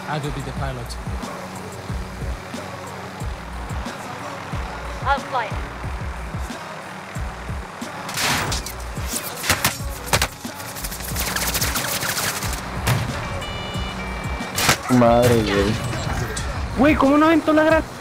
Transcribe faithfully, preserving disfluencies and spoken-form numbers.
I will be the pilot. I'll fly it. Madre, güey. Güey, ¿cómo no aventó la granada?